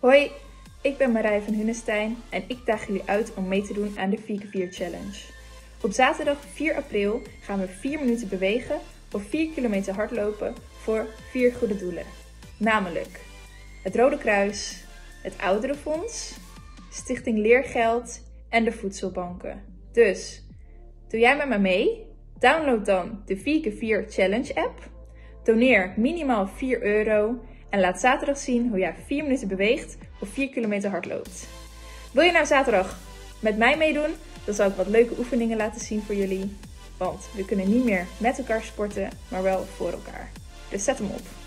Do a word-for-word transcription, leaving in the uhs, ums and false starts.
Hoi, ik ben Marije van Hunnestein en ik daag jullie uit om mee te doen aan de vier keer vier challenge. Op zaterdag vier april gaan we vier minuten bewegen of vier kilometer hardlopen voor vier goede doelen. Namelijk het Rode Kruis, het Ouderenfonds, Stichting Leergeld en de voedselbanken. Dus, doe jij met me mee? Download dan de vier keer vier challenge app, doneer minimaal vier euro en laat zaterdag zien hoe jij vier minuten beweegt of vier kilometer hardloopt. Wil je nou zaterdag met mij meedoen? Dan zal ik wat leuke oefeningen laten zien voor jullie. Want we kunnen niet meer met elkaar sporten, maar wel voor elkaar. Dus zet hem op.